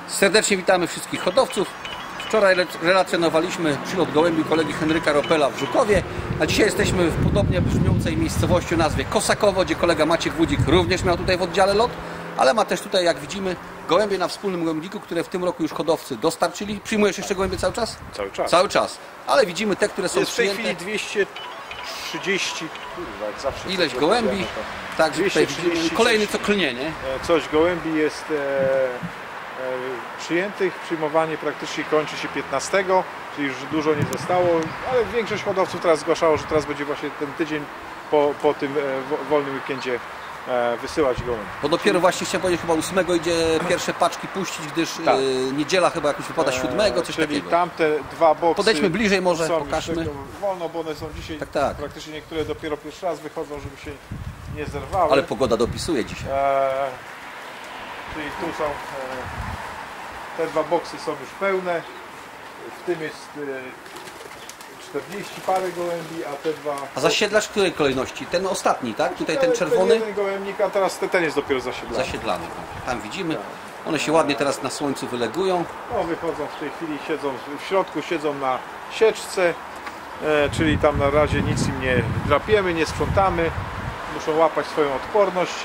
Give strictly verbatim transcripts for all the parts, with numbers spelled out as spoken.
Serdecznie witamy wszystkich hodowców. Wczoraj relacjonowaliśmy przylot gołębi kolegi Henryka Ropela w Żukowie, a dzisiaj jesteśmy w podobnie brzmiącej miejscowości o nazwie Kosakowo, gdzie kolega Maciek Wódzik również miał tutaj w oddziale lot, ale ma też tutaj, jak widzimy, gołębie na wspólnym gołębniku, które w tym roku już hodowcy dostarczyli. Przyjmujesz jeszcze gołębie cały czas? Cały czas. Cały czas. Ale widzimy te, które są jest przyjęte. w tej chwili dwieście trzydzieści, kurwa, jak zawsze. Ileś gołębi. Także tutaj widzimy kolejny co klnie, nie? Coś gołębi jest e, e, przyjętych. Przyjmowanie praktycznie kończy się piętnastego, czyli już dużo nie zostało, ale większość hodowców teraz zgłaszało, że teraz będzie właśnie ten tydzień po, po tym e, wolnym weekendzie e, wysyłać gołębi. Bo dopiero właśnie chciałem powiedzieć, chyba ósmego idzie pierwsze paczki puścić, gdyż tak. e, niedziela chyba jakoś wypada siódmego, coś Czyli takiego. tamte dwa boksy. Podejdźmy bliżej może, pokażmy. Wolno, bo one są dzisiaj, tak, tak. praktycznie niektóre dopiero pierwszy raz wychodzą, żeby się nie zerwały. Ale pogoda dopisuje dzisiaj. E, czyli tu są, e, te dwa boksy są już pełne, w tym jest e, czterdzieści parę gołębi, a te dwa... A zasiedlasz w której kolejności? Ten ostatni, tak? Tutaj ten czerwony? Ten jeden gołębnik, a teraz ten jest dopiero zasiedlany. Zasiedlany. Tam widzimy. One się ładnie teraz na słońcu wylegują. No, wychodzą w tej chwili, siedzą w środku, siedzą na sieczce, e, czyli tam na razie nic im nie drapiemy, nie sprzątamy. Muszą łapać swoją odporność.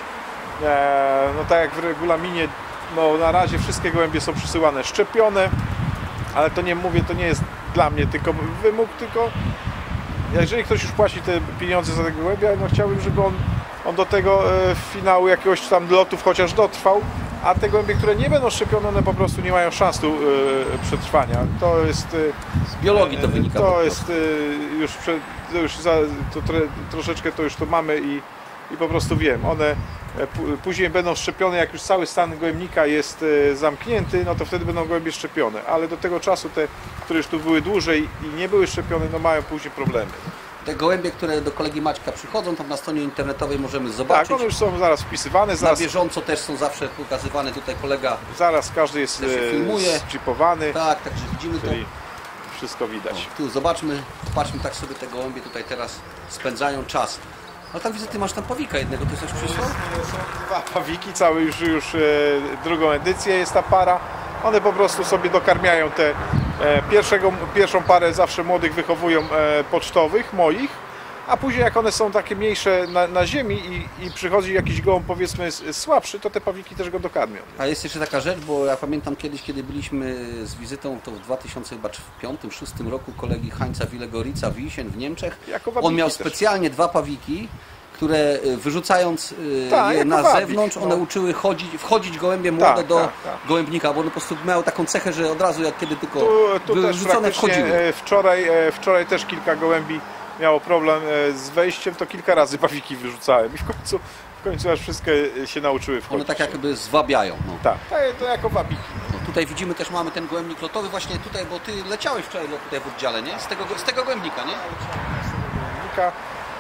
E, no tak jak w regulaminie, no na razie wszystkie gołębie są przysyłane szczepione, ale to nie mówię, to nie jest dla mnie tylko wymóg, tylko jeżeli ktoś już płaci te pieniądze za tego gołębia, no chciałbym, żeby on, on do tego e, finału jakiegoś tam lotów chociaż dotrwał, a te gołębie, które nie będą szczepione, one po prostu nie mają szans tu e, przetrwania. To jest... E, Z biologii to wynika. To jest e, już, prze, to już za, to tre, troszeczkę to już to mamy i I po prostu wiem, one później będą szczepione, jak już cały stan gołębnika jest zamknięty, no to wtedy będą gołębie szczepione, ale do tego czasu te, które już tu były dłużej i nie były szczepione, no mają później problemy. Te gołębie, które do kolegi Maćka przychodzą, tam na stronie internetowej możemy zobaczyć. Tak, one już są zaraz wpisywane. Zaraz, na bieżąco też są zawsze pokazywane, tutaj kolega zaraz każdy jest zchipowany. Tak, także widzimy to. Wszystko widać. O, tu zobaczmy, patrzmy tak sobie te gołębie tutaj teraz spędzają czas. Ale tam widzę, ty masz tam pawika jednego, ty coś przysłał? Są dwa pawiki, cały już, już e, drugą edycję jest ta para. One po prostu sobie dokarmiają te e, pierwszego, pierwszą parę zawsze młodych wychowują e, pocztowych, moich, a później jak one są takie mniejsze na, na ziemi i, i przychodzi jakiś gołąb powiedzmy słabszy, to te pawiki też go dokarmią. A jest jeszcze taka rzecz, bo ja pamiętam kiedyś, kiedy byliśmy z wizytą, to w dwa tysiące piątym szóstym roku kolegi Hańca Wilegorica Wiesien w Niemczech. On miał specjalnie też dwa pawiki, które wyrzucając tak, je na wabik, zewnątrz, one no. uczyły chodzić, wchodzić gołębie młode tak, do tak, tak. gołębnika, bo one po prostu miały taką cechę, że od razu jak kiedy tylko tu, tu wyrzucone też wchodziły. Wczoraj, wczoraj też kilka gołębi miało problem z wejściem, to kilka razy pawiki wyrzucałem i w końcu, w końcu aż wszystkie się nauczyły wchodzić. One tak jakby zwabiają. No. Tak, to jako wabiki. No, tutaj widzimy też mamy ten gołębnik lotowy właśnie tutaj, bo ty leciałeś wczoraj tutaj w oddziale, nie? Z tego, z tego gołębnika, nie? Z tego gołębnika.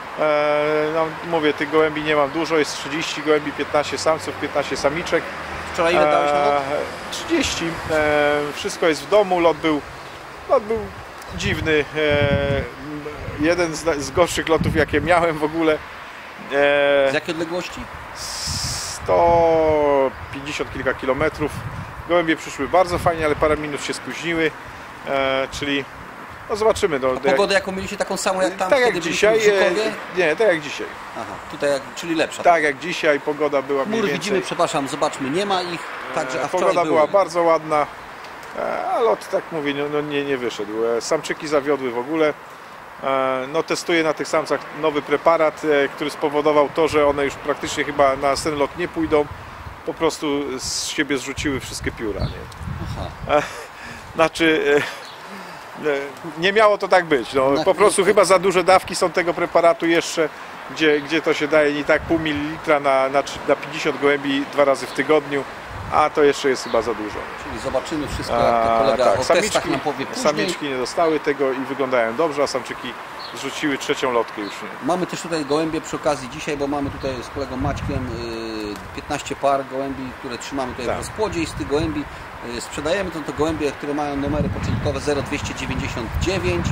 E, no, mówię, tych gołębi nie mam dużo, jest trzydzieści gołębi, piętnaście samców, piętnaście samiczek. Wczoraj ile dałeś na lot? trzydzieści. E, wszystko jest w domu, lot był, lot był dziwny. E, jeden z, z gorszych lotów, jakie miałem w ogóle. E, z jakiej odległości? sto pięćdziesiąt kilka kilometrów. Gołębie przyszły bardzo fajnie, ale parę minut się spóźniły, e, czyli no zobaczymy. No, a pogodę jaką mieliście taką samą jak tam, tak kiedy jak dzisiaj, w nie, tak jak dzisiaj. Aha, tutaj jak, czyli lepsza. Tak, tak jak dzisiaj, pogoda była mniej Mury więcej. widzimy, przepraszam, zobaczmy, nie ma ich, także a pogoda była były. bardzo ładna, a lot, tak mówię, no, no nie, nie wyszedł. Samczyki zawiodły w ogóle. No, testuję na tych samcach nowy preparat, który spowodował to, że one już praktycznie chyba na ten lot nie pójdą. Po prostu z siebie zrzuciły wszystkie pióra. Nie? Aha. Znaczy, nie miało to tak być. No, po prostu chyba za duże dawki są tego preparatu jeszcze, gdzie, gdzie to się daje nie tak pół mililitra na, na, na pięćdziesiąt gołębi dwa razy w tygodniu, a to jeszcze jest chyba za dużo. Czyli zobaczymy wszystko, jak to kolega a, tak. o samiczki, testach nam powie później. Samiczki nie dostały tego i wyglądają dobrze, a samczyki zrzuciły trzecią lotkę już. Nie. Mamy też tutaj gołębie przy okazji dzisiaj, bo mamy tutaj z kolegą Maćkiem piętnaście par gołębi, które trzymamy tutaj tak. w rozpłodzie i z tych gołębi sprzedajemy to, to gołębie, które mają numery początkowe zero dwieście dziewięćdziesiąt dziewięć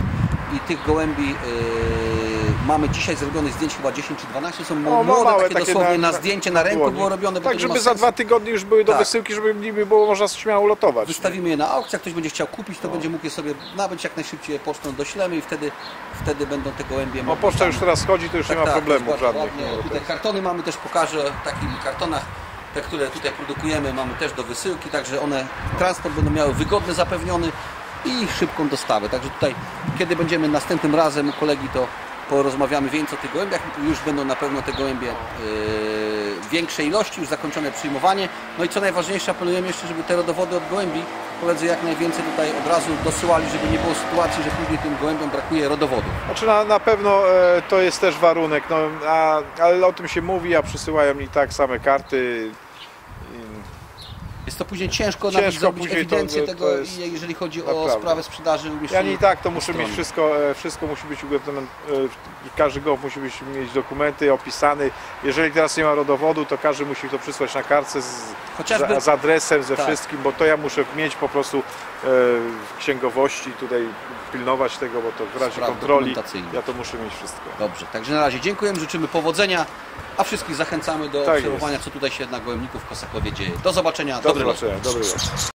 i tych gołębi yy, mamy dzisiaj zrobionych zdjęć chyba dziesięć czy dwanaście, są No, młode, małe, takie, takie dosłownie na, na- zdjęcie na ręku dłoni. było robione, bo Tak, to nie ma żeby za sensu. dwa tygodnie już były do Tak. wysyłki, żeby nie było można śmiało lotować. Wystawimy je na aukcję, jak ktoś będzie chciał kupić, to będzie mógł je sobie nabyć jak najszybciej, je pocztą doślemy i wtedy, wtedy będą te gołębie No mogły poczta tam- już teraz chodzi, to już nie ma Tak, tak, problemów jest bardzo żadnych. ładnie. No, Tutaj kartony mamy, też pokażę w takich kartonach. Te, które tutaj produkujemy, mamy też do wysyłki, także one, transport będą miały wygodny, zapewniony i szybką dostawę. Także tutaj, kiedy będziemy następnym razem u kolegi, to porozmawiamy więcej o tych gołębiach. Już będą na pewno te gołębie yy, większej ilości, już zakończone przyjmowanie. No i co najważniejsze, apelujemy jeszcze, żeby te rodowody od gołębi koledzy jak najwięcej tutaj od razu dosyłali, żeby nie było sytuacji, że później tym gołębiom brakuje rodowodów. Znaczy na, na pewno e, to jest też warunek, no, a, ale o tym się mówi, a przysyłają mi tak same karty. Jest to później ciężko, Ciężko nawet zrobić później to- ewidencję to tego, jest i jeżeli chodzi o naprawdę. sprawę sprzedaży. Ja nie i tak to muszę strony. mieć wszystko, e, wszystko musi być ugotowane, e, każdy gołąb musi być, mieć dokumenty opisany. Jeżeli teraz nie ma rodowodu, to każdy musi to przysłać na kartce z, Chociażby- z, z adresem, ze tak. wszystkim, bo to ja muszę mieć po prostu e, w księgowości, tutaj pilnować tego, bo to w razie Spraw kontroli dokumentacyjnych. ja to muszę mieć wszystko. Dobrze, także na razie dziękujemy, życzymy powodzenia, a wszystkich zachęcamy do Tak obserwowania, co tutaj się na gołębników w Kosakowie dzieje. Do zobaczenia, Do dobry los. zobaczenia, dobry los.